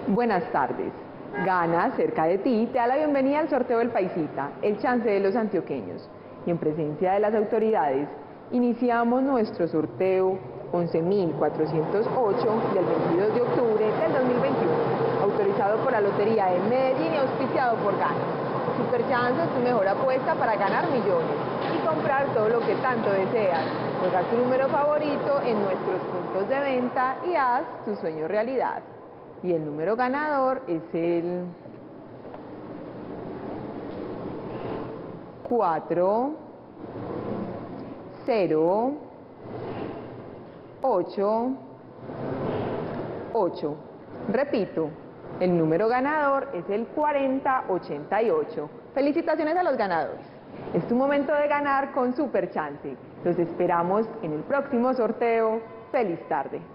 Buenas tardes. Gana, cerca de ti, te da la bienvenida al sorteo del Paisita, el chance de los antioqueños. Y en presencia de las autoridades, iniciamos nuestro sorteo 11.408 del 22 de octubre del 2021, autorizado por la Lotería de Medellín y auspiciado por Gana. Superchance es tu mejor apuesta para ganar millones y comprar todo lo que tanto deseas. Juega tu número favorito en nuestros puntos de venta y haz tu sueño realidad. Y el número ganador es el 4, 0, 8, 8. Repito, el número ganador es el 4088. Felicitaciones a los ganadores. Es tu momento de ganar con Superchance. Los esperamos en el próximo sorteo. ¡Feliz tarde!